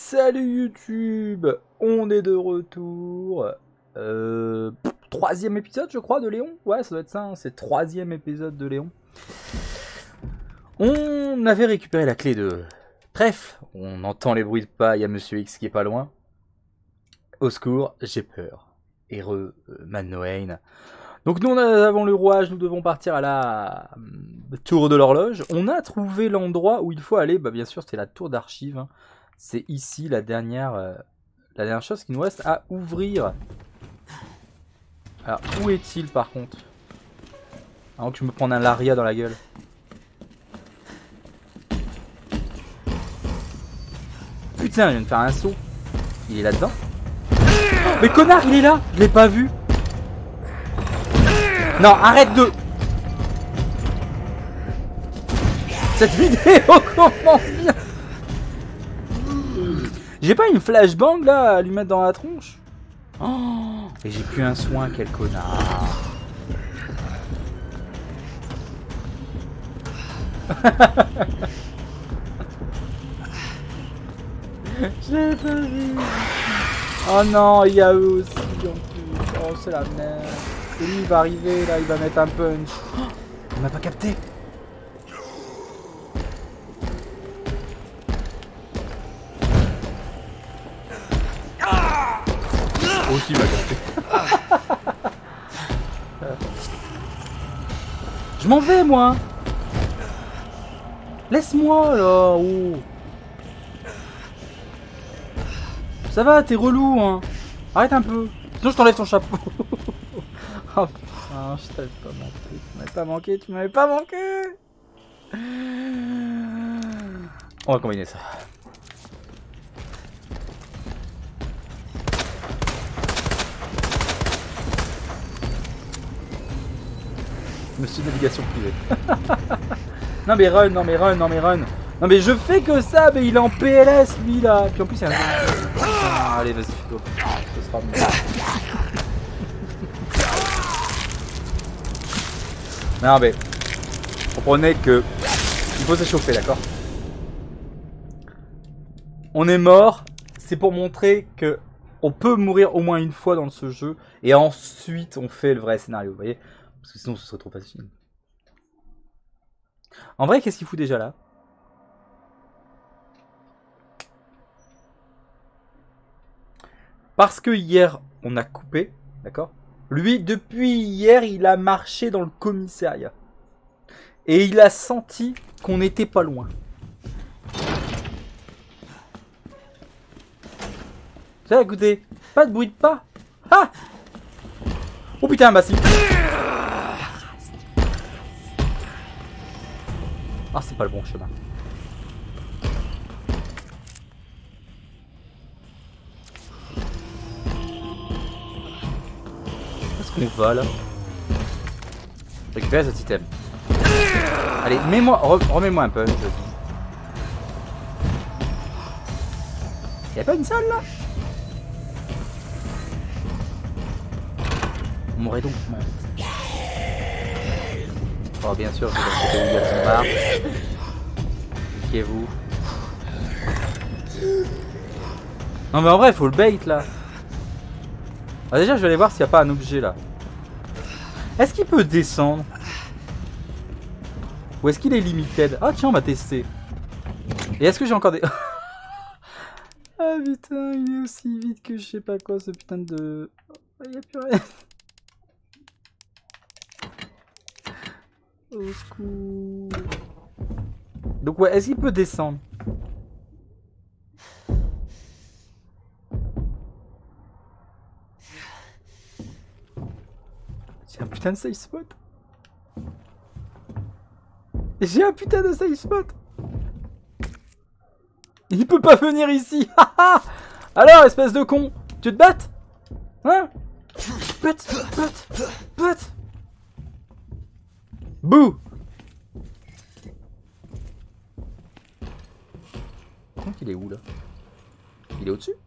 Salut YouTube, on est de retour. Troisième épisode, je crois, de Léon. Ouais, ça doit être ça, hein, c'est troisième épisode de Léon. On avait récupéré la clé de trèfle. On entend les bruits de pas, il y a Monsieur X qui est pas loin. Au secours, j'ai peur. Heureux Mannohain. Donc nous, avons le rouage, nous devons partir à la tour de l'horloge. On a trouvé l'endroit où il faut aller. Bah, bien sûr, c'est la tour d'archives. Hein. C'est ici la dernière chose qui nous reste à ouvrir. Alors, où est-il par contre? Avant que je me prenne un Laria dans la gueule. Putain, je viens de faire un saut. Il est là-dedans. Mais connard, il est là. Je l'ai pas vu. Non, arrête de... Cette vidéo commence bien. J'ai pas une flashbang là à lui mettre dans la tronche. Oh, et j'ai plus un soin, quel connard. J'ai pas vu. Oh non, il y a eux aussi en plus. Oh, c'est la merde. Et lui il va arriver là, il va mettre un punch. Oh, il m'a pas capté. Aussi il m'a capté. Je m'en vais moi. Laisse-moi là. Oh. Ça va, t'es relou hein. Arrête un peu. Sinon je t'enlève ton chapeau. Oh putain, je t'avais pas manqué. Tu m'avais pas manqué, tu m'avais pas manqué. On va combiner ça. Monsieur navigation privée. Non mais run, non mais run, non mais run. Non mais je fais que ça, mais il est en PLS lui là. Puis en plus il y a un... Ah, allez vas-y fais-toi. Ce sera mieux. Non mais comprenez que il faut s'échauffer, d'accord? On est mort, c'est pour montrer que on peut mourir au moins une fois dans ce jeu et ensuite on fait le vrai scénario, vous voyez? Parce que sinon ce serait trop facile. En vrai, qu'est-ce qu'il fout déjà là? Parce que hier on a coupé, d'accord? Lui, depuis hier, il a marché dans le commissariat. Et il a senti qu'on n'était pas loin. Ça, écoutez, pas de bruit de pas. Ah! Oh putain, bah si. Ah, c'est pas le bon chemin. Où est-ce qu'on va là? Récupérer cet item. Allez, mets-moi, remets-moi un peu. Y'a pas une salle là? On m'aurait donc mort. Oh bien sûr, je vais dans le côté où il y a son bar. Niquez-vous. Non mais en vrai, il faut le bait là. Ah, déjà, je vais aller voir s'il n'y a pas un objet là. Est-ce qu'il peut descendre? Ou est-ce qu'il est limited? Ah tiens, on va tester. Et est-ce que j'ai encore des... Ah putain, il est aussi vite que je sais pas quoi ce putain de... Il n'y a plus rien. Au secours. Donc ouais, est-ce qu'il peut descendre? J'ai un putain de safe spot. J'ai un putain de safe spot. Il peut pas venir ici. Alors, espèce de con, tu te battes? Hein? Batte. Bouh. Donc il est où là? Il est au-dessus?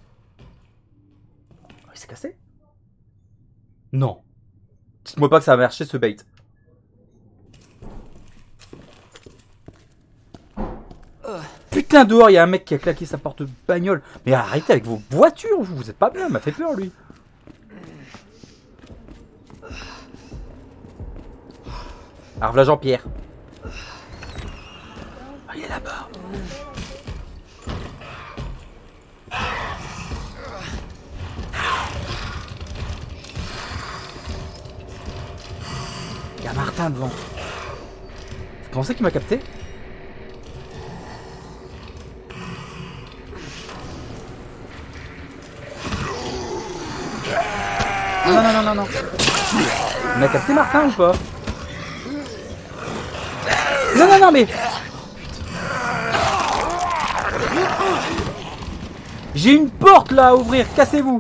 Oh, il s'est cassé? Non. Dites-moi pas que ça a marché ce bait. Putain, dehors, il y a un mec qui a claqué sa porte bagnole. Mais arrêtez avec vos voitures, vous êtes pas bien, il m'a fait peur, lui. Alors voilà Jean-Pierre. Ah, il est là-bas. Il y a Martin devant. Vous pensez qu'il m'a capté? Non, non, non, non, non. Il m'a capté Martin ou pas? Non, non, non, mais... J'ai une porte là à ouvrir, cassez-vous.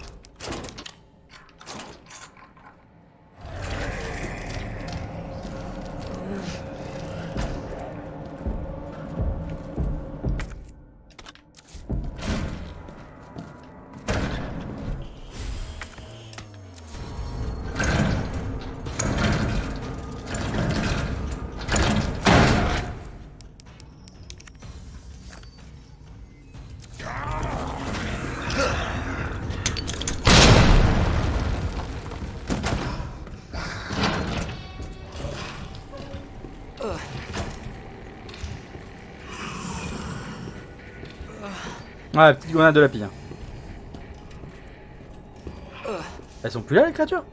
Ouais, petite grenade de la pille. Elles sont plus là, les créatures?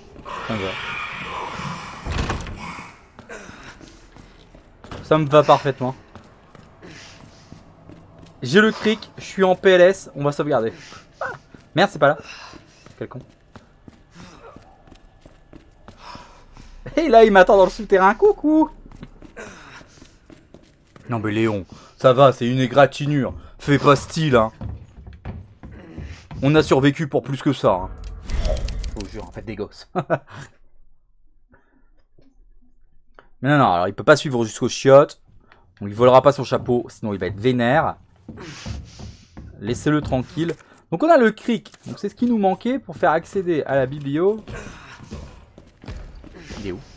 Ça me va parfaitement. J'ai le cric, je suis en PLS, on va sauvegarder. Ah, merde, c'est pas là. Quel con. Et là, il m'attend dans le souterrain. Coucou. Non mais Léon, ça va, c'est une égratignure. Fais pas style, hein. On a survécu pour plus que ça, hein. Je vous jure, en fait, des gosses. Mais non, non, alors il peut pas suivre jusqu'aux chiottes. Donc, il volera pas son chapeau, sinon il va être vénère. Laissez-le tranquille. Donc on a le cric. Donc c'est ce qui nous manquait pour faire accéder à la biblio. Il est où?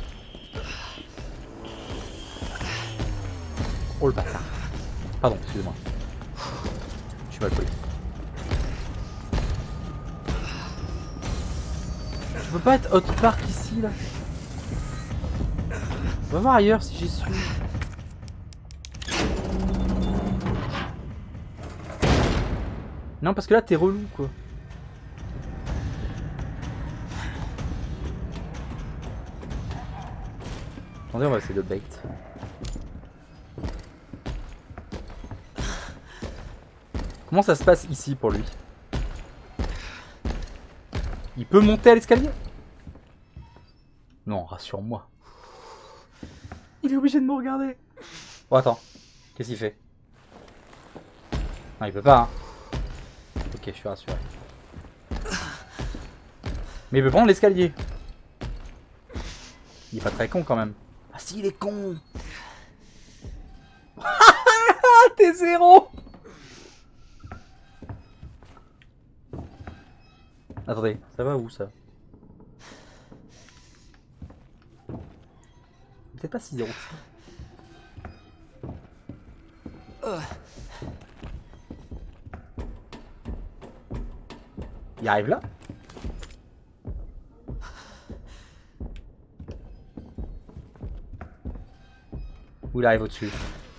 Oh le bâtard. Pardon, excusez-moi. Je suis mal poli. Je peux pas être autre part qu'ici là. On va voir ailleurs si j'y suis. Non parce que là t'es relou quoi. Attendez, on va essayer de bait. Comment ça se passe ici pour lui? Il peut monter à l'escalier? Non, rassure-moi. Il est obligé de me regarder. Oh attends, qu'est-ce qu'il fait? Non, il peut pas, hein. Ok, je suis rassuré. Mais il peut prendre l'escalier. Il est pas très con quand même. Ah si, il est con. T'es zéro. Attendez, ça va où ça? Peut-être pas si zéro. Il arrive là? Ou il arrive au-dessus?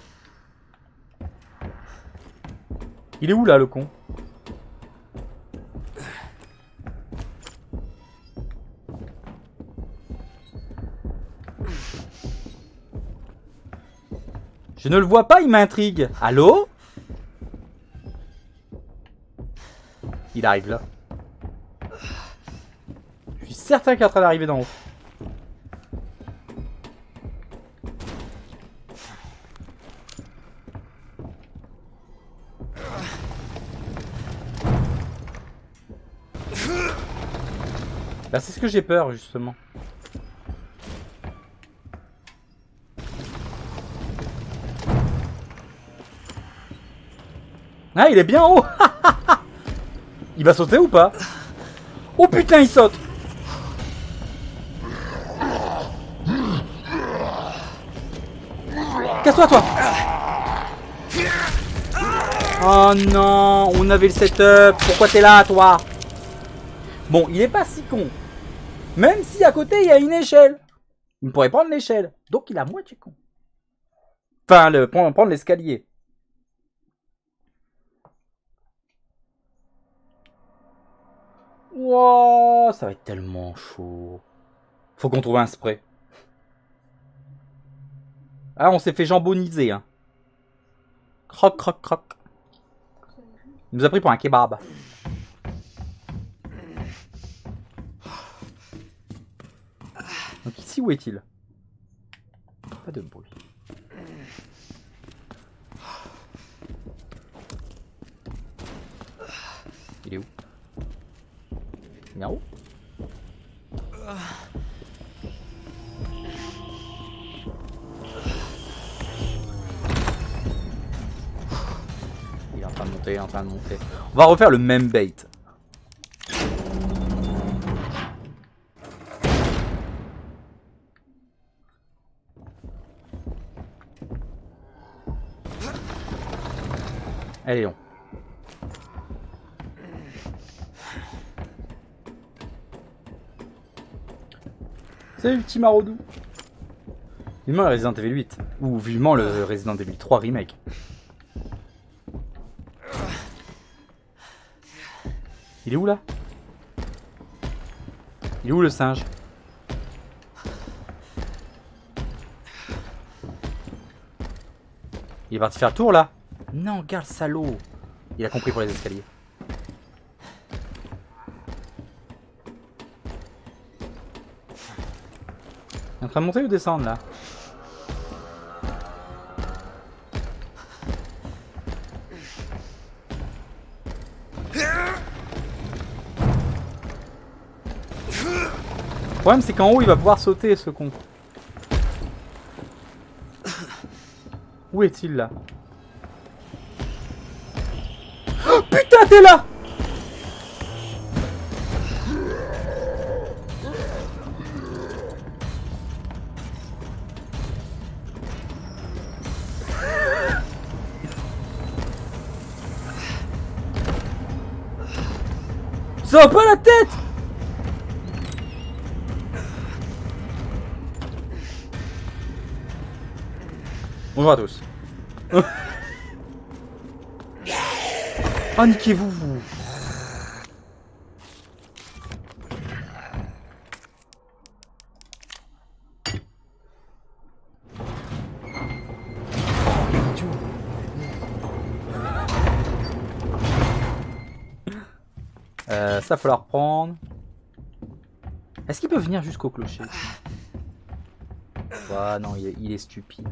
Il est où là le con? Je ne le vois pas, il m'intrigue. Allô? Il arrive là. Je suis certain qu'il est en train d'arriver d'en haut. Bah c'est ce que j'ai peur justement. Ah, il est bien haut. Il va sauter ou pas? Oh putain, il saute. Casse-toi, toi. Oh non, on avait le setup. Pourquoi t'es là, toi? Bon, il est pas si con. Même si à côté, il y a une échelle. Il pourrait prendre l'échelle. Donc, il a moitié con. Enfin, prendre l'escalier. Wow, ça va être tellement chaud. Faut qu'on trouve un spray. Ah, on s'est fait jamboniser, hein. Croc, croc, croc. Il nous a pris pour un kebab. Donc ici, où est-il? Pas de bruit. Il est où? Il est en haut? Il est en train de monter, il est en train de monter. On va refaire le même bait. Allez, on. C'est le petit maraudou. Vivement le Resident Evil 8. Ou vivement le Resident Evil 3 remake. Il est où là? Il est où le singe? Il est parti faire le tour là? Non, regarde le salaud. Il a compris pour les escaliers. Il est en train de monter ou descendre là? Le problème c'est qu'en haut il va pouvoir sauter ce con. Où est-il là? Oh, putain, t'es là! Ça va pas la tête! Bonjour à tous. Oh, niquez-vous, vous. Ça, faut la reprendre. Est-ce qu'il peut venir jusqu'au clocher? Ah non, il est stupide.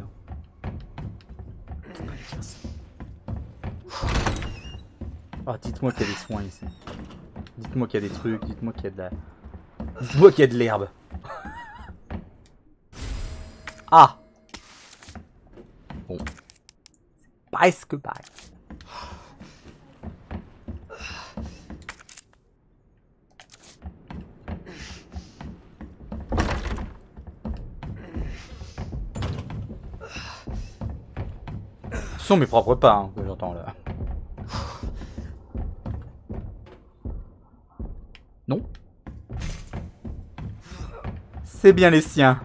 Oh, dites-moi qu'il y a des soins ici. Dites-moi qu'il y a des trucs, dites-moi qu'il y a de la... Dites-moi qu'il y a de l'herbe. Ah! Bon. Presque pareil. Ce sont mes propres pas hein, que j'entends là. Non. C'est bien les siens.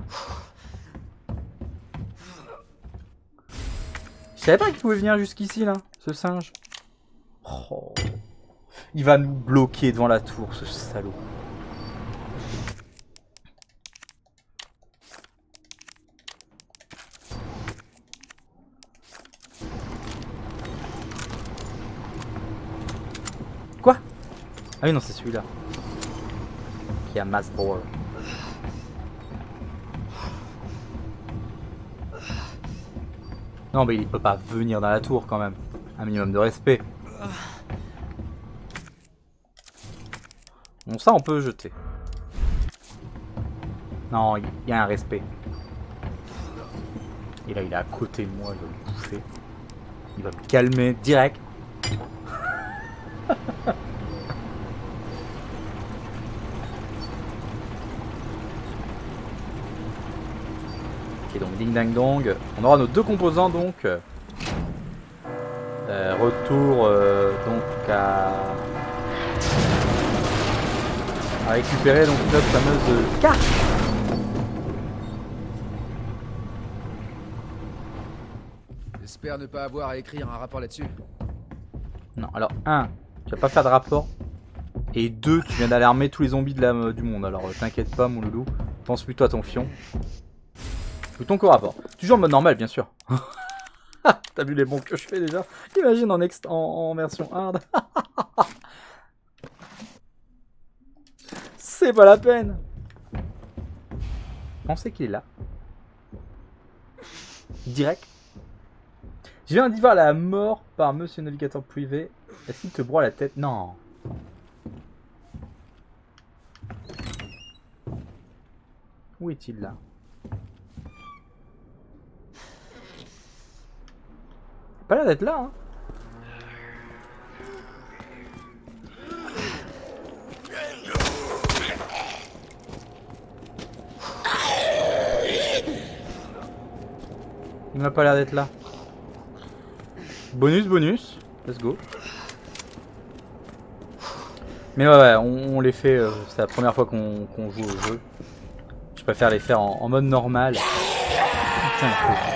Je savais pas qu'il pouvait venir jusqu'ici là, ce singe. Oh. Il va nous bloquer devant la tour, ce salaud. Quoi? Ah oui non c'est celui-là. Qui a mass bore. Non mais il peut pas venir dans la tour quand même. Un minimum de respect. Bon ça on peut jeter. Non il y a un respect. Et là il est à côté de moi, il va me bouffer. Il va me calmer direct. Ok donc ding dang dong. On aura nos deux composants donc. Retour donc à récupérer donc notre fameuse carte. J'espère ne pas avoir à écrire un rapport là-dessus. Non, alors 1, tu vas pas faire de rapport. Et 2, tu viens d'alarmer tous les zombies du monde. Alors t'inquiète pas mon loulou, pense plutôt à ton fion. Plutôt qu'au rapport. Toujours en mode normal bien sûr. T'as vu les bons que je fais déjà? Imagine en version hard. C'est pas la peine. Pensez qu'il est là. Direct. Je viens d'y voir la mort par Monsieur Navigateur Privé. Est-ce qu'il te broie la tête? Non. Où est-il là? Pas l'air d'être là, hein. Il m'a pas l'air d'être là. Bonus, bonus. Let's go. Mais ouais, on les fait. C'est la première fois qu'on joue au jeu. Je préfère les faire en mode normal. Putain,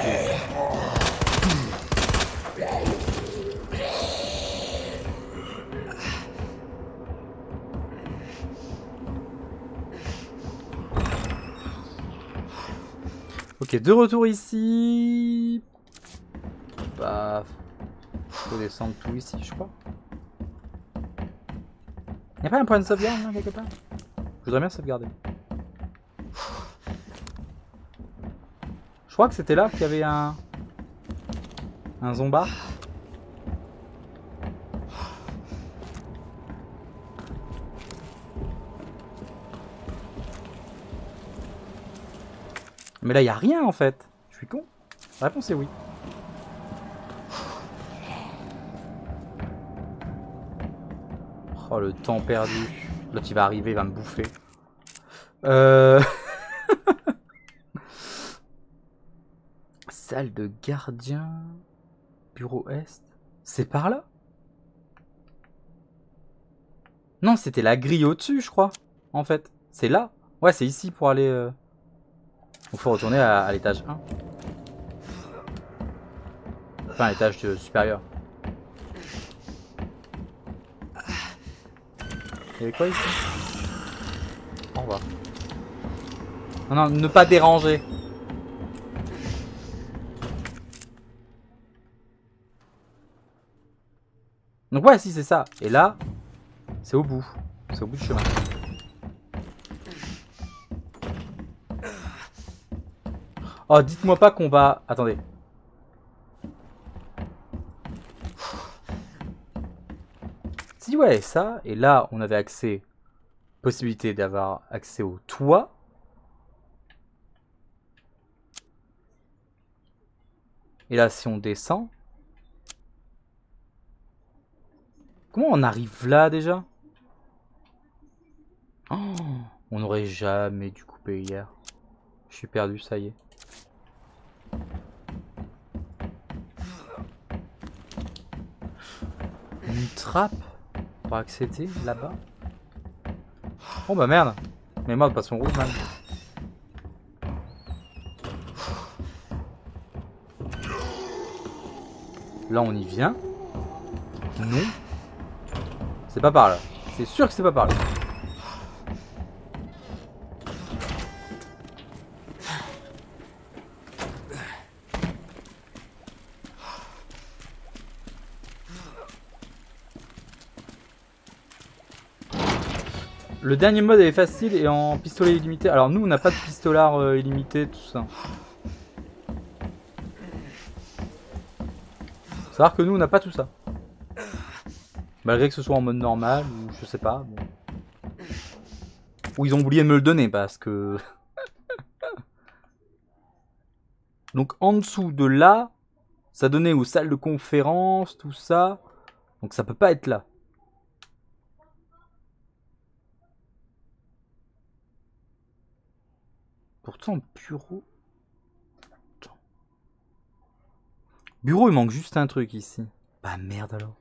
ok, de retour ici. Bah, faut descendre tout ici, je crois. Y'a pas un point de sauvegarde là, quelque part? Je voudrais bien sauvegarder. Je crois que c'était là qu'il y avait un zombard. Mais là, il n'y a rien en fait. Je suis con. La réponse est oui. Oh, le temps perdu. L'autre, il va arriver, il va me bouffer. Salle de gardien. Bureau Est. C'est par là? Non, c'était la grille au-dessus, je crois. En fait. C'est là. Ouais, c'est ici pour aller... Donc, faut retourner à l'étage 1. Enfin, à l'étage supérieur. Il y avait quoi ici? Au revoir. Non, non, ne pas déranger. Donc ouais, si c'est ça. Et là, c'est au bout. C'est au bout du chemin. Oh, dites-moi pas qu'on va... Attendez. Si ouais, ça. Et là, on avait accès... Possibilité d'avoir accès au toit. Et là, si on descend... Comment on arrive là, déjà? Oh, on n'aurait jamais dû couper hier. Je suis perdu, ça y est. Une trappe pour accéder là-bas. Oh bah merde. Mais moi de passion rouge, man. Là, on y vient. Non. C'est pas par là. C'est sûr que c'est pas par là. Le dernier mode est facile et en pistolet illimité. Alors nous, on n'a pas de pistolard illimité, tout ça. Faut savoir que nous, on n'a pas tout ça. Malgré que ce soit en mode normal, ou je sais pas. Bon. Ou ils ont oublié de me le donner parce que... Donc en dessous de là, ça donnait aux salles de conférence, tout ça. Donc ça peut pas être là. Pourtant, bureau... Bureau, il manque juste un truc ici. Bah merde alors.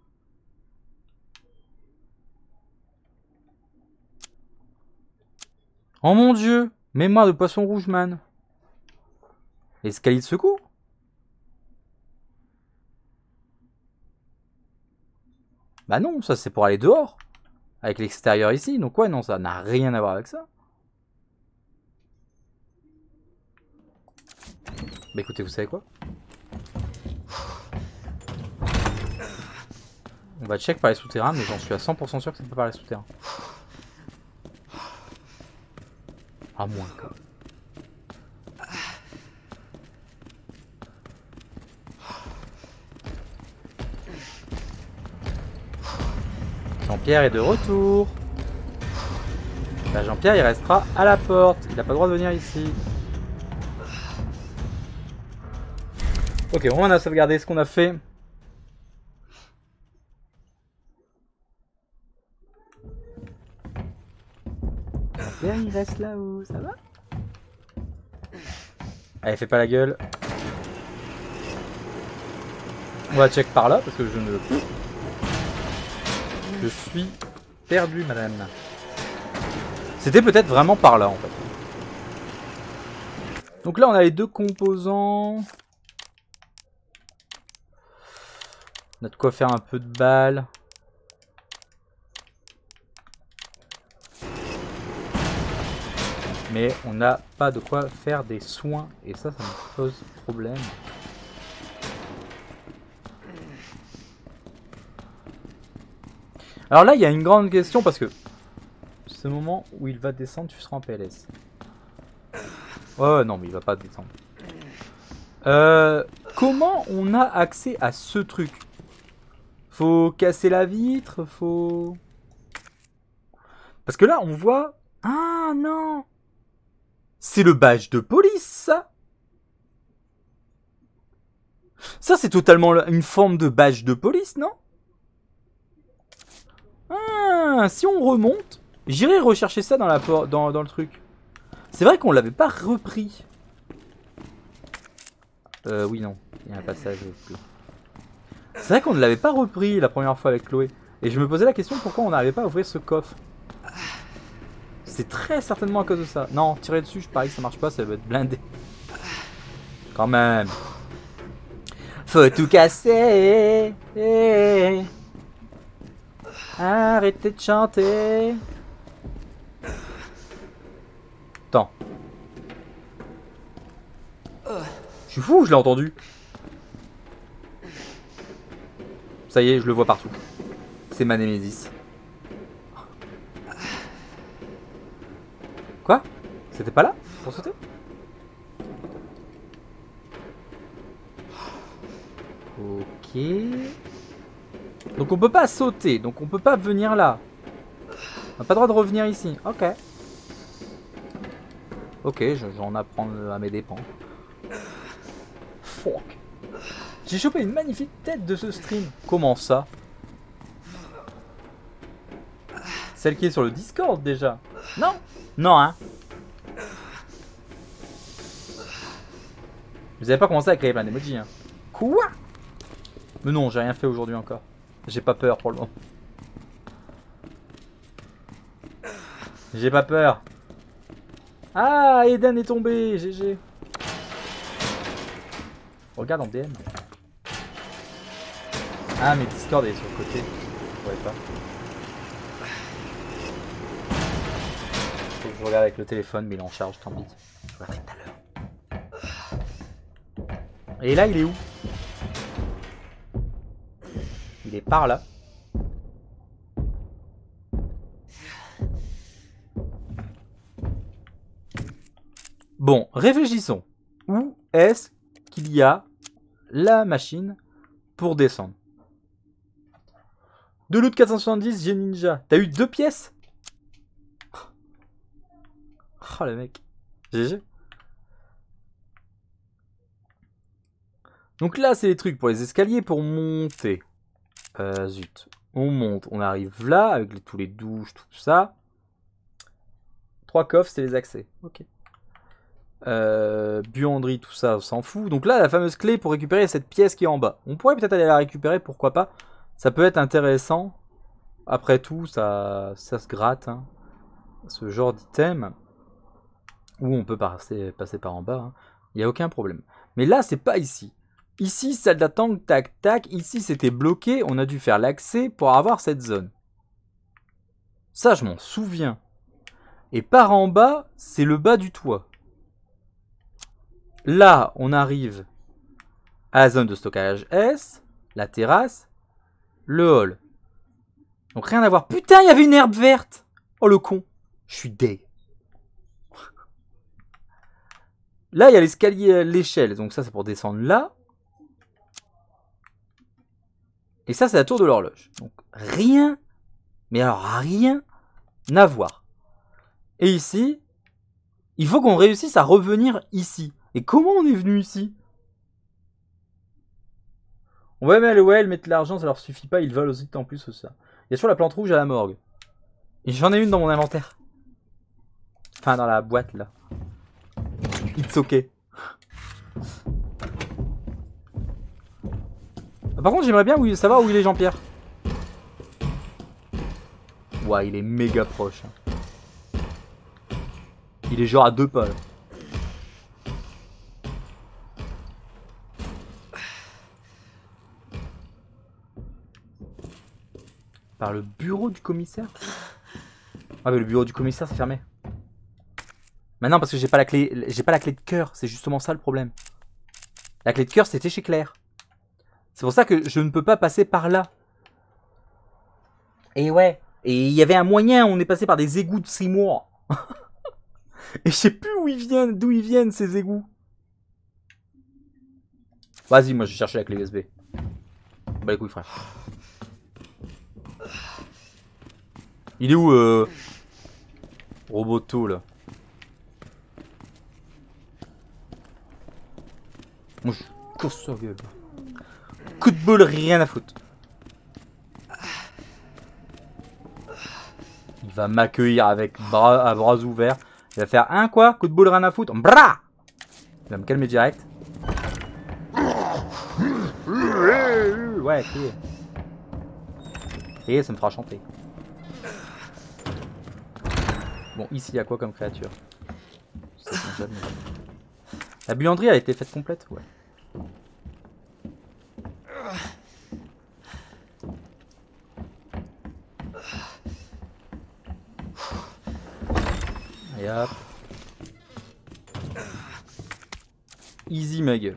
Oh mon dieu. Mémoire de poisson rouge, man. Escalier de secours? Bah non, ça c'est pour aller dehors. Avec l'extérieur ici. Donc ouais, non, ça n'a rien à voir avec ça. Bah écoutez, vous savez quoi? On va check par les souterrains, mais j'en suis à 100% sûr que c'est pas par les souterrains. À moins quoi. Jean-Pierre est de retour. Bah Jean-Pierre il restera à la porte. Il n'a pas le droit de venir ici. Ok, on a sauvegardé ce qu'on a fait. Jean-Pierre il reste là-haut, ça va? Allez, fais pas la gueule. On va check par là parce que je ne... Je suis perdu, madame. C'était peut-être vraiment par là, en fait. Donc là, on a les deux composants. On a de quoi faire un peu de balles. Mais on n'a pas de quoi faire des soins. Et ça me pose problème. Alors là, il y a une grande question parce que ce moment où il va descendre, tu seras en PLS. Oh non, mais il va pas descendre. Comment on a accès à ce truc? Faut casser la vitre, faut... Parce que là, on voit... Ah non! C'est le badge de police, ça! Ça, c'est totalement une forme de badge de police, non? Ah, si on remonte, j'irai rechercher ça dans, dans le truc. C'est vrai qu'on l'avait pas repris. Oui, non. Il y a un passage. C'est vrai qu'on ne l'avait pas repris la première fois avec Chloé. Et je me posais la question pourquoi on n'arrivait pas à ouvrir ce coffre. C'est très certainement à cause de ça. Non, tirer dessus, je parie que ça marche pas, ça va être blindé. Quand même. Faut tout casser. Arrêtez de chanter. Attends. Je suis fou, je l'ai entendu. Ça y est, je le vois partout. C'est ma Némésis. Quoi? C'était pas là pour sauter? Ok. Donc on peut pas sauter, donc on peut pas venir là. On n'a pas le droit de revenir ici. Ok. Ok, j'en apprends à mes dépens. Fuck. J'ai chopé une magnifique tête de ce stream. Comment ça? Celle qui est sur le Discord déjà. Non? Non, hein. Vous avez pas commencé à créer plein d'emojis, hein. Quoi? Mais non, j'ai rien fait aujourd'hui encore. J'ai pas peur pour le moment. J'ai pas peur. Ah, Eden est tombé, GG. Regarde en DM. Ah, mais Discord est sur le côté. Je pourrais pas. Faut que je regarde avec le téléphone, mais il est en charge, tant pis. Je regarderai tout à l'heure. Et là, il est où? Il est par là. Bon, réfléchissons. Où est-ce qu'il y a la machine pour descendre? De loot 470, j'ai ninja. T'as eu 2 pièces? Oh le mec. GG. Donc là, c'est les trucs pour les escaliers pour monter. Zut. On monte. On arrive là avec tous les douches, tout ça. 3 coffres, c'est les accès. Ok. Buanderie, tout ça, on s'en fout. Donc là, la fameuse clé pour récupérer cette pièce qui est en bas. On pourrait peut-être aller la récupérer, pourquoi pas. Ça peut être intéressant. Après tout, ça se gratte. Hein. Ce genre d'item. Où on peut passer par en bas. Il n'y a aucun problème. Mais là, c'est pas ici. Ici, salle d'attente, tac, tac. Ici, c'était bloqué. On a dû faire l'accès pour avoir cette zone. Ça, je m'en souviens. Et par en bas, c'est le bas du toit. Là, on arrive à la zone de stockage S, la terrasse, le hall. Donc rien à voir. Putain, il y avait une herbe verte. Oh le con. Je suis deg. Là, il y a l'escalier, l'échelle. Donc ça, c'est pour descendre là. Et ça, c'est la tour de l'horloge. Donc rien, mais alors rien à voir. Et ici, il faut qu'on réussisse à revenir ici. Et comment on est venu ici? On va même aller mettre l'argent, ça leur suffit pas, ils veulent aussi en plus ça. Il y a toujours la plante rouge à la morgue. Et j'en ai une dans mon inventaire. Enfin, dans la boîte là. It's ok. Par contre, j'aimerais bien savoir où il est Jean-Pierre. Ouais, il est méga proche. Il est genre à 2 pas là. Par le bureau du commissaire? Ah mais le bureau du commissaire c'est fermé. Maintenant parce que j'ai pas la clé de cœur, c'est justement ça le problème. La clé de cœur c'était chez Claire. C'est pour ça que je ne peux pas passer par là. Et ouais. Et il y avait un moyen, on est passé par des égouts de Seymour. Et je sais plus d'où ils viennent ces égouts. Vas-y, moi je vais chercher la clé USB. Bah les couilles frère. Il est où Roboto là? Moi je casse sa gueule. Coup de bol, rien à foutre. Il va m'accueillir avec à bras ouverts. Il va faire un quoi? Coup de bol, rien à foutre. Bra! Il va me calmer direct. Ouais, criez. Et ça me fera chanter. Bon, ici, il y a quoi comme créature? La buanderie a été faite complète? Ouais. Et hop. Easy ma gueule.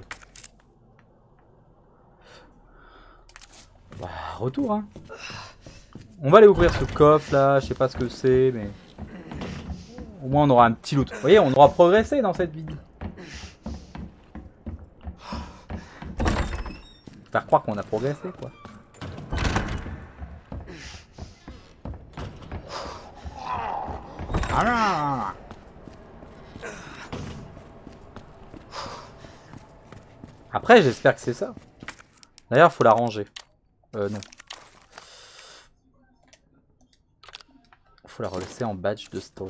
Bah, retour hein. On va aller ouvrir ce coffre là, je sais pas ce que c'est, mais au moins on aura un petit loot. Vous voyez, on aura progressé dans cette vidéo. Faire croire qu'on a progressé quoi. Après, j'espère que c'est ça. D'ailleurs, faut la ranger. Non. Faut la relaisser en badge de stores.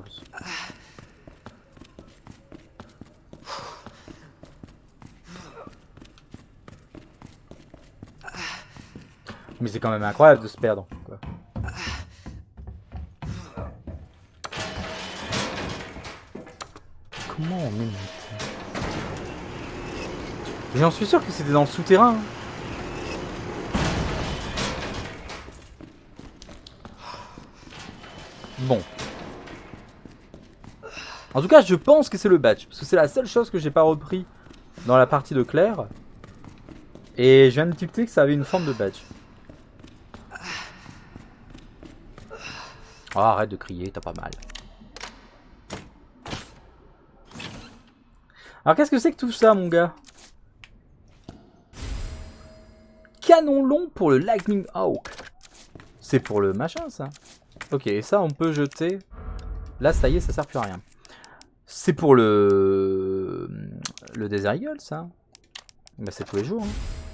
Mais c'est quand même incroyable de se perdre, quoi. Comment on met... J'en suis sûr que c'était dans le souterrain. Hein. Bon. En tout cas, je pense que c'est le badge. Parce que c'est la seule chose que j'ai pas repris dans la partie de Claire. Et je viens de tilter que ça avait une forme de badge. Oh, arrête de crier, t'as pas mal. Alors qu'est-ce que c'est que tout ça, mon gars? Canon long pour le Lightning Hawk. C'est pour le machin, ça. Ok, et ça, on peut jeter. Là, ça y est, ça sert plus à rien. C'est pour le Desert Eagle, ça. Bah, c'est tous les jours. Hein.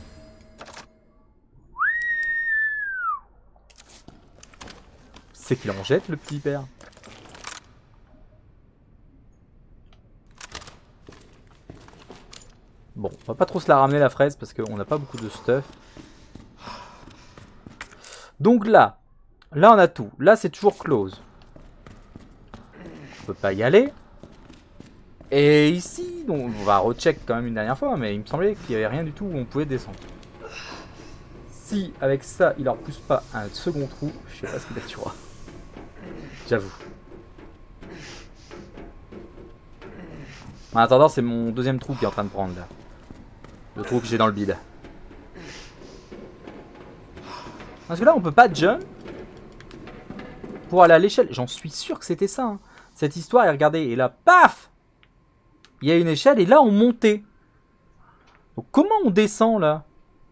C'est qu'il en jette, le petit père. On va pas trop se la ramener la fraise parce qu'on n'a pas beaucoup de stuff. Donc là on a tout. Là c'est toujours close. On peut pas y aller. Et ici, donc, on va recheck quand même une dernière fois, mais il me semblait qu'il n'y avait rien du tout où on pouvait descendre. Si avec ça il leur pousse pas un second trou, je sais pas ce qu'il a tuera. J'avoue. En attendant, c'est mon deuxième trou qui est en train de prendre là. Le trou que j'ai dans le bide. Parce que là on peut pas jump pour aller à l'échelle. J'en suis sûr que c'était ça. Hein. Cette histoire, et regardez, et là, paf! Il y a une échelle et là on montait. Donc comment on descend là?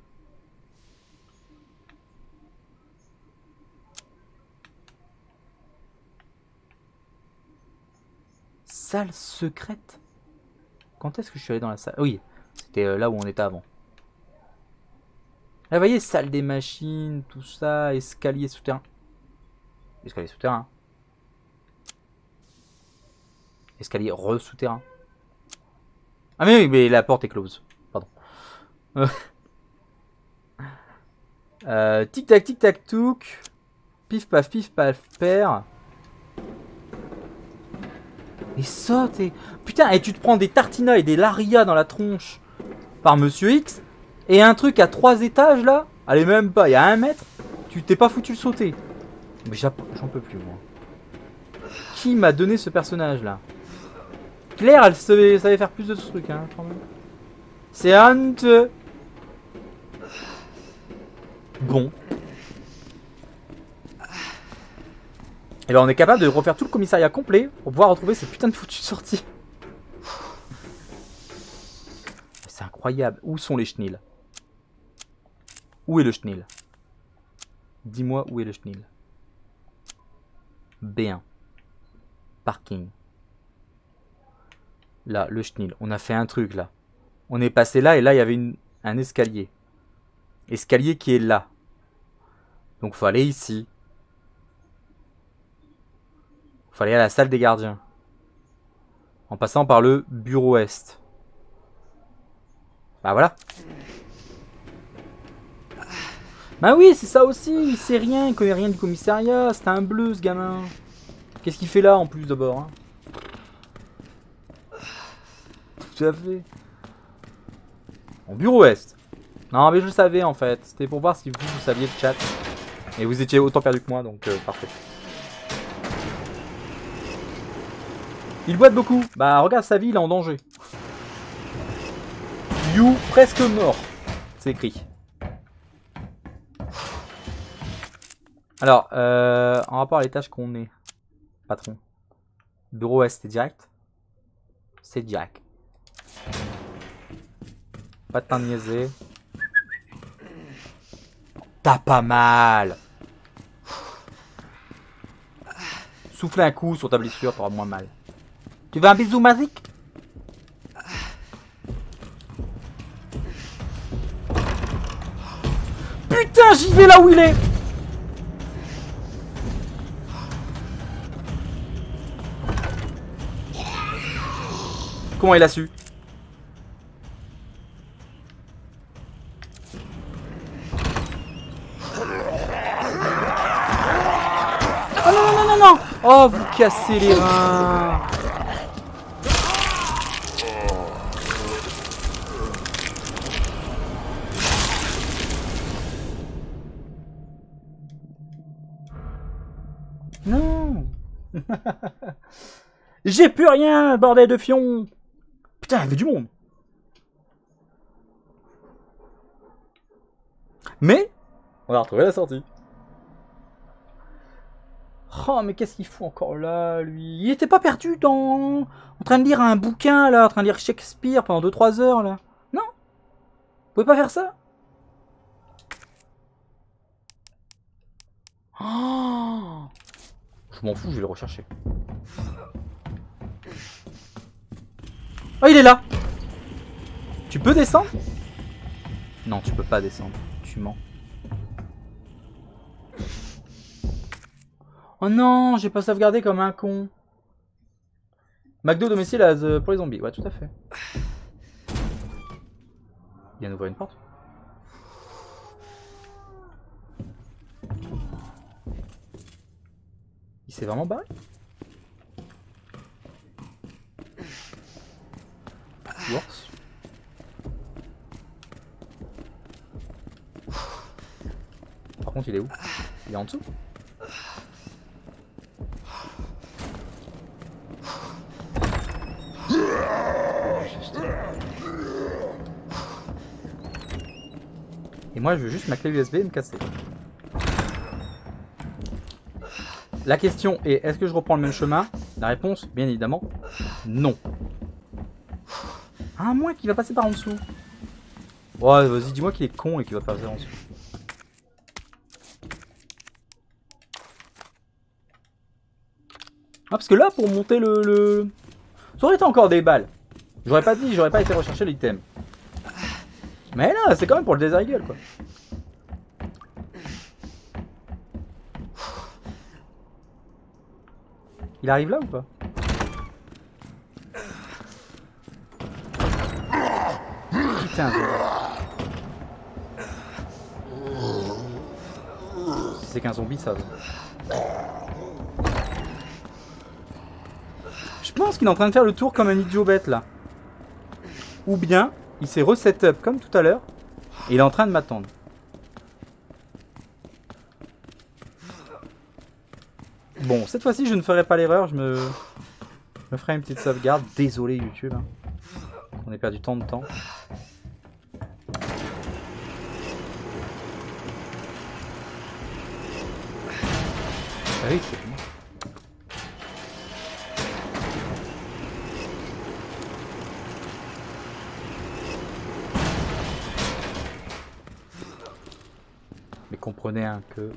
Salle secrète? Quand est-ce que je suis allé dans la salle? Oui, c'était là où on était avant. Là, vous voyez, salle des machines, tout ça, escalier souterrain. Escalier souterrain. Escalier re-souterrain. Ah mais oui, mais la porte est close. Pardon. Tic-tac, tic-tac, touc. Pif paf, père. Et saute et... Putain, et tu te prends des tartinas et des larias dans la tronche par Monsieur X. Et un truc à 3 étages là. Allez, même pas, il y a 1 mètre. Tu t'es pas foutu le sauter. Mais j'en peux plus, moi. Qui m'a donné ce personnage là? Claire, elle savait faire plus de trucs, hein, quand même. C'est honteux. Bon. Et ben on est capable de refaire tout le commissariat complet pour pouvoir retrouver cette putain de foutue sortie. C'est incroyable. Où sont les chenilles? Où est le chenil? Dis-moi où est le chenil. B1. Parking. Là, le chenil. On a fait un truc là. On est passé là et là il y avait un escalier. Escalier qui est là. Donc faut aller ici. Faut aller à la salle des gardiens. En passant par le bureau est. Bah voilà. Bah oui, c'est ça aussi. Il sait rien, il connaît rien du commissariat. C'était un bleu ce gamin. Qu'est-ce qu'il fait là en plus d'abord hein? Tout à fait. En bureau est. Non mais je le savais en fait. C'était pour voir si vous saviez le chat. Et vous étiez autant perdu que moi donc parfait. Il boite beaucoup. Bah regarde sa vie, il est en danger. You presque mort. C'est écrit. Alors, en rapport à l'étage qu'on est. Patron. Bureau est, c'est direct. C'est direct. Pas de temps de niaiser. T'as pas mal. Souffle un coup sur ta blessure, t'auras moins mal. Tu veux un bisou magique? Putain, j'y vais là où il est. Comment il a su? Oh non, non, non, non, non. Oh, vous cassez les reins. Non. J'ai plus rien, bordel de fion. Putain, il y avait du monde. Mais, on a retrouvé la sortie. Oh, mais qu'est-ce qu'il fout encore là, lui? Il était pas perdu en train de lire un bouquin, là, en train de lire Shakespeare pendant 2-3 heures, là. Non? Vous pouvez pas faire ça? Oh, je m'en fous, je vais le rechercher. Oh, il est là! Tu peux descendre? Non, tu peux pas descendre. Tu mens. Oh non, j'ai pas sauvegardé comme un con. McDo domicile pour les zombies. Ouais, tout à fait. vient d'ouvrir une porte. Il s'est vraiment barré? Worse. Par contre, il est où? Il est en dessous? Et moi, je veux juste ma clé USB et me casser. La question est, est-ce que je reprends le même chemin? La réponse, bien évidemment, non. À moins qu'il va passer par en dessous. Ouais, vas-y, dis-moi qu'il est con et qu'il va passer en dessous. Ah, parce que là, pour monter le... Ça aurait été encore des balles. J'aurais pas dit, j'aurais pas été rechercher l'item. Mais là, c'est quand même pour le désert-gueule, quoi. Il arrive là ou pas? Putain, si c'est qu'un zombie, ça va. Je pense qu'il est en train de faire le tour comme un idiot bête là. Ou bien, il s'est reset up comme tout à l'heure. Et il est en train de m'attendre. Bon, cette fois-ci, je ne ferai pas l'erreur. Je me ferai une petite sauvegarde. Désolé YouTube. Hein. On a perdu tant de temps. Ah oui, c'est bon. Mais comprenez hein, que...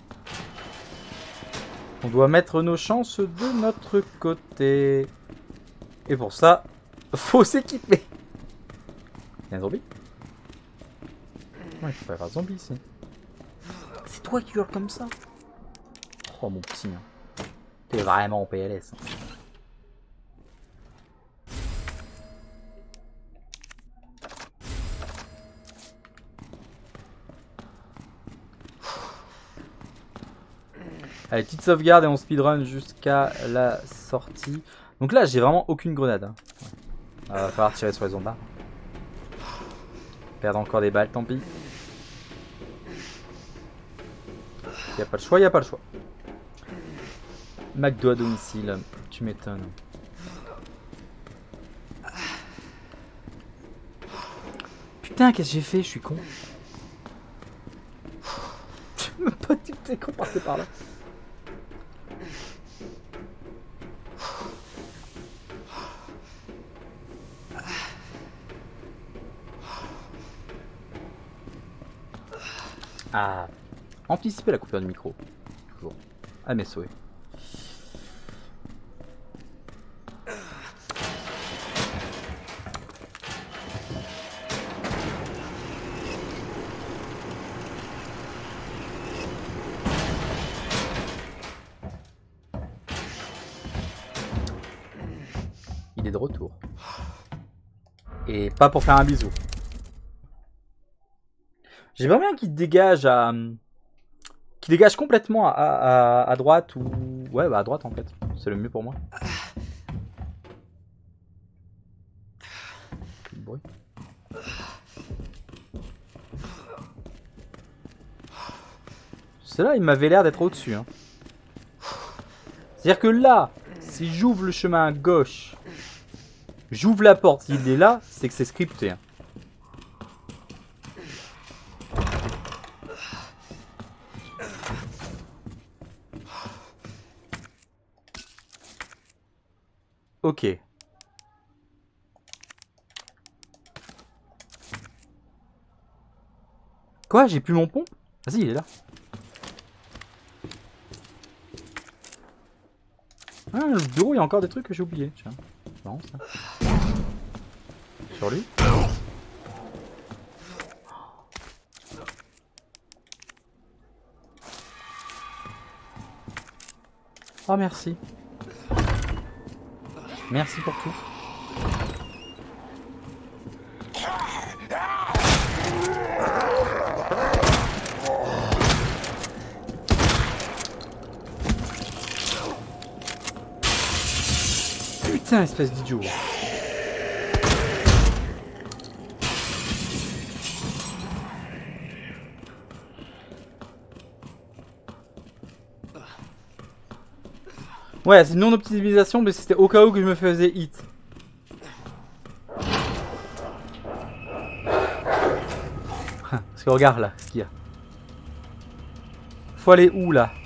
on doit mettre nos chances de notre côté. Et pour ça, faut s'équiper. Il y a un zombie? Ouais, il faut pas y avoir de zombie ici. C'est toi qui hurles comme ça? Oh mon petit. Hein. T'es vraiment en PLS. Hein. Allez, petite sauvegarde et on speedrun jusqu'à la sortie. Donc là, j'ai vraiment aucune grenade. Hein. Va falloir tirer sur les zombies. Perdre encore des balles, tant pis. Y a pas le choix, y a pas le choix. McDo à domicile, tu m'étonnes. Putain, qu'est-ce que j'ai fait? Je suis con. Je me pas douté qu'on partait par là. Ah, anticiper la coupure du micro. Toujours. À mes souhaits. Il est de retour. Et pas pour faire un bisou. J'aimerais bien qu'il dégage à... qu'il dégage complètement à droite ou... ouais, bah à droite en fait. C'est le mieux pour moi. Quel bruit. Celui-là, il m'avait l'air d'être au-dessus. Hein. C'est-à-dire que là, si j'ouvre le chemin à gauche, j'ouvre la porte, s'il est là, c'est que c'est scripté. Hein. Ok. Quoi? J'ai plus mon pont? Vas-y, il est là. Ah, le bureau, il y a encore des trucs que j'ai oubliés. Tiens, c'est marrant ça. Sur lui. Oh, merci. Merci pour tout. Putain, espèce d'idiot. Ouais, c'est une non-optimisation, mais c'était au cas où que je me faisais hit. Parce que regarde là, ce qu'il y a. Faut aller où là?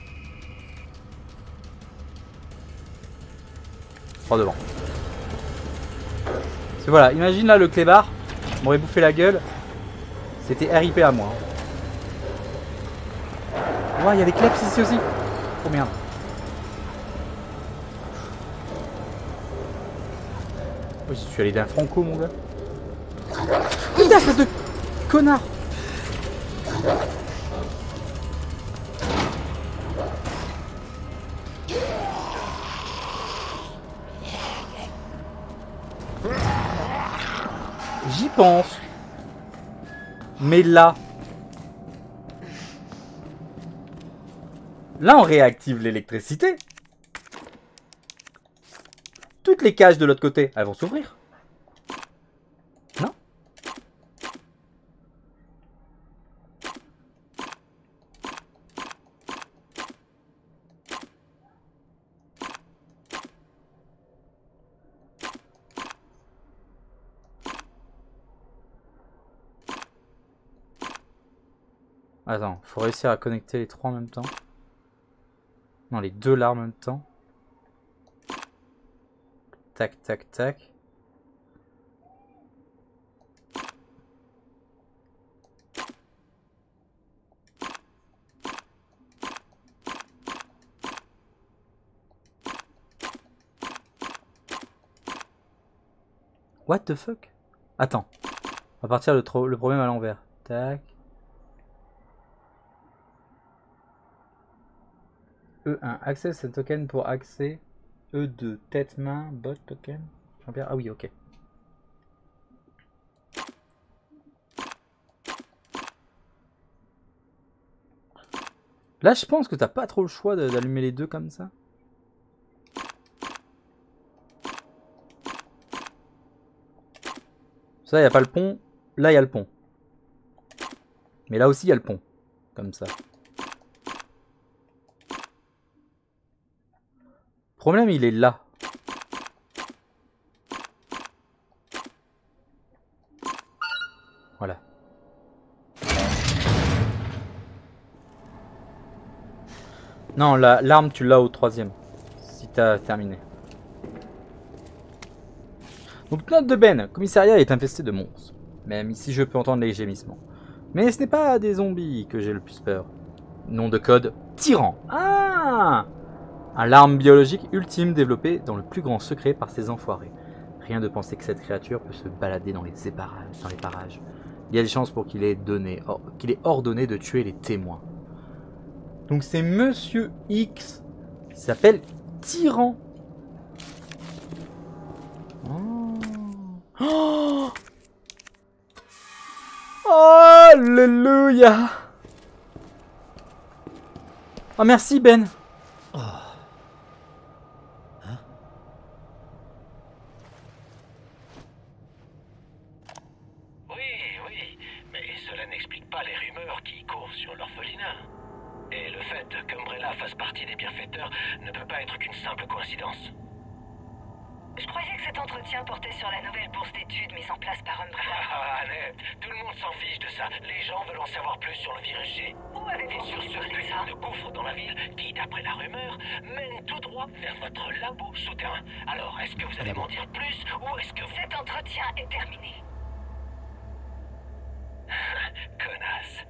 Par devant. Parce que voilà, imagine là le clébard m'aurait bouffé la gueule. C'était RIP à moi. Ouais, il y a des kleps ici aussi. Oh merde. Oh, je suis allé d'un franco, mon gars. Putain, espèce de connard. J'y pense. Mais là... Là, on réactive l'électricité. Toutes les cages de l'autre côté, elles vont s'ouvrir. Non? Attends, faut réussir à connecter les trois en même temps. Non, les deux là en même temps. Tac, tac, tac. What the fuck? Attends. On va partir le problème à l'envers. Tac. E1. Access un token pour accès. E2. Tête main. Bot token. Jean-Pierre. Ah oui, ok. Là, je pense que t'as pas trop le choix d'allumer les deux comme ça. Ça, il n'y a pas le pont. Là, il y a le pont. Mais là aussi, il y a le pont. Comme ça. Le problème, il est là. Voilà. Non, l'arme, tu l'as au troisième. Si t'as terminé. Donc, note de Ben. Le commissariat est infesté de monstres. Même ici, je peux entendre les gémissements. Mais ce n'est pas des zombies que j'ai le plus peur. Nom de code, tyran. Ah! Un larme biologique ultime développé dans le plus grand secret par ces enfoirés. Rien de penser que cette créature peut se balader dans les parages. Il y a des chances pour qu'il ait ordonné de tuer les témoins. Donc c'est Monsieur X qui s'appelle Tyran. Oh, alléluia. Oh merci Ben. Oh. Hein? Oui, mais cela n'explique pas les rumeurs qui courent sur l'orphelinat. Et le fait qu'Umbrella fasse partie des bienfaiteurs ne peut pas être qu'une simple coïncidence. Je croyais que cet entretien portait sur la nouvelle bourse d'études mise en place par Umbrella. Ah, Annette, tout le monde s'en fiche de ça. Les gens veulent en savoir plus sur le virus G. Où avez-vous Et sur ce appris putain ça? de gouffre dans la ville qui, d'après la rumeur, mène tout droit vers votre labo souterrain. Alors, est-ce que vous allez m'en dire plus ou est-ce que vous... Cet entretien est terminé. Connasse.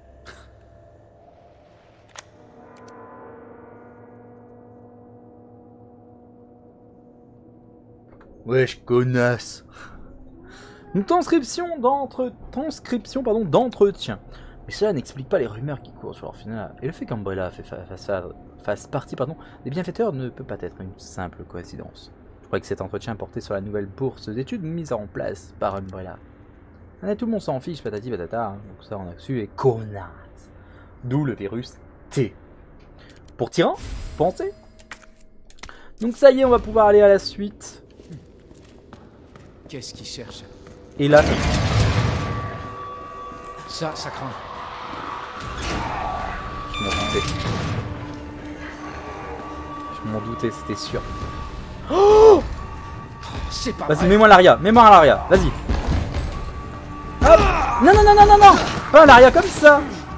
Wesh, connasse. Une transcription d'entretien. Mais cela n'explique pas les rumeurs qui courent sur l'orphelinat. Et le fait qu'Umbrella fasse partie des bienfaiteurs ne peut pas être une simple coïncidence. Je crois que cet entretien portait sur la nouvelle bourse d'études mise en place par Umbrella. Tout le monde s'en fiche, patati patata. Hein. Donc ça on a su et connasse. D'où le virus T. Pour Tyran, pensez. Donc ça y est, on va pouvoir aller à la suite. Qu'est-ce qu'il cherche? Et là, Ça craint. je m'en doutais. Je m'en doutais, c'était sûr. Oh, C'est pas vas-y, vrai. mets-moi l'aria, mets-moi l'aria, vas-y. Hop. Non, non, non, non, non, non. Pas l'aria comme ça.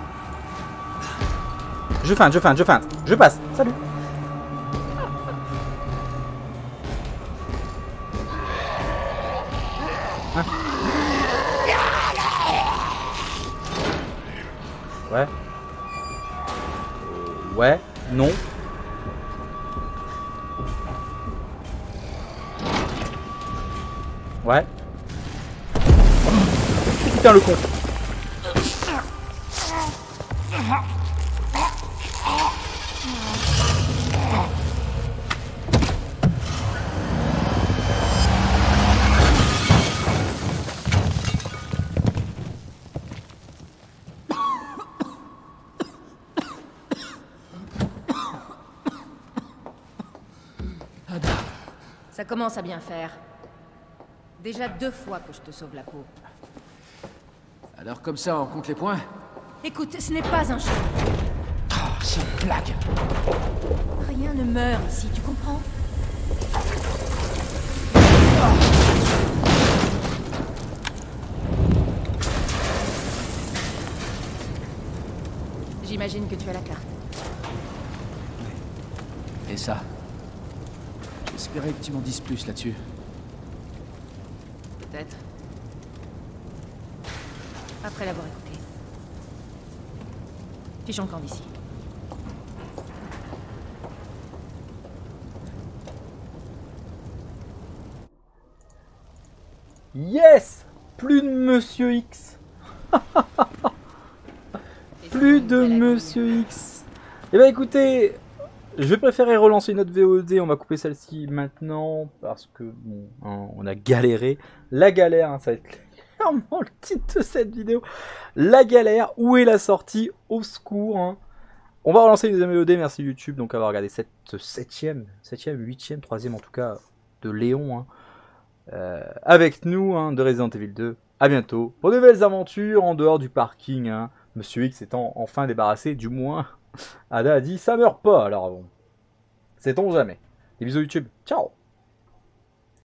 Je feinte, je passe. Salut. Hein? Ouais. Ouais. Non. Ouais. Putain le con. Ça commence à bien faire. Déjà 2 fois que je te sauve la peau. Alors comme ça, on compte les points? Écoute, ce n'est pas un jeu. Oh, c'est une blague. Rien ne meurt ici, tu comprends? J'imagine que tu as la carte. Et ça? J'espérais que tu m'en dises plus là-dessus. Peut-être. Après l'avoir écouté. Fiche en camp d'ici. Yes! Plus de Monsieur X. Plus de Monsieur X. Eh ben écoutez, je vais préférer relancer une autre VOD. On va couper celle-ci maintenant parce que bon, hein, on a galéré. La galère, hein, ça va être clairement le titre de cette vidéo. La galère. Où est la sortie? Au secours. Hein. On va relancer une deuxième VOD. Merci YouTube donc avoir regardé cette 7ème, 8ème, 3ème en tout cas de Léon. Hein. Avec nous hein, de Resident Evil 2. A bientôt pour de nouvelles aventures en dehors du parking. Hein. Monsieur X étant enfin débarrassé, du moins. Ada a dit ça meurt pas, alors bon. Sait-on jamais. Des bisous YouTube. Ciao.